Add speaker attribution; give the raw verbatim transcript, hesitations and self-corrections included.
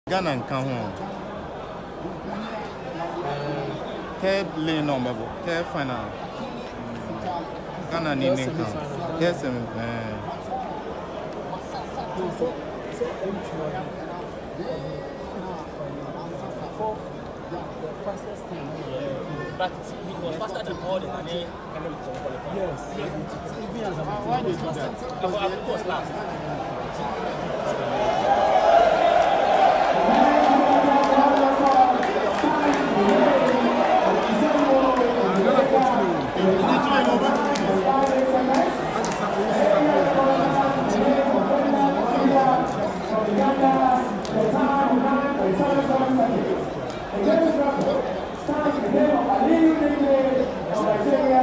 Speaker 1: Ghana and Cameroon. Third lane on Babo, third final. Ghana need to come. Third semi.
Speaker 2: But it was faster than all the Ghanaian candidates.
Speaker 3: Yes.
Speaker 1: Why did you do that?
Speaker 2: Because it was last.
Speaker 4: Thank you.